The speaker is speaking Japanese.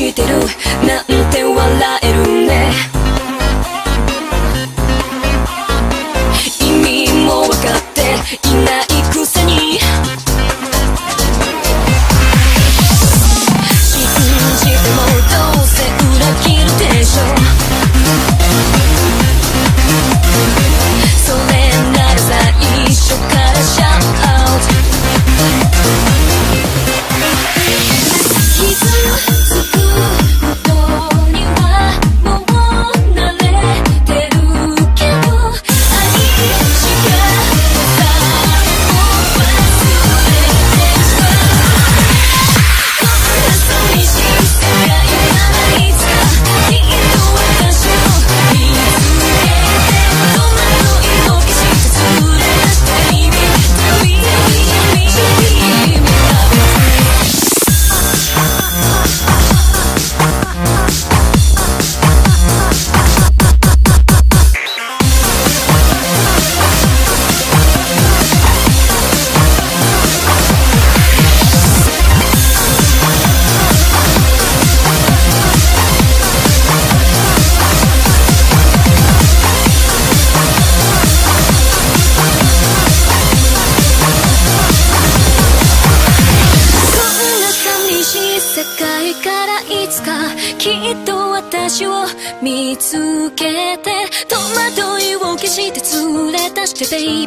してるなんて笑えるね。意味も分かっていないくせに信じてもどうせ裏切るでしょ。それなら最初からシャウトアウト。傷つくことにはもう慣れてるけど、愛しかさえも忘れてしまう。こんな寂しい世界がいつかきっと私を見つけて、戸惑いを消して連れ出した意味旅きっと私を見つけて、戸惑いを消して連れ出してベイビー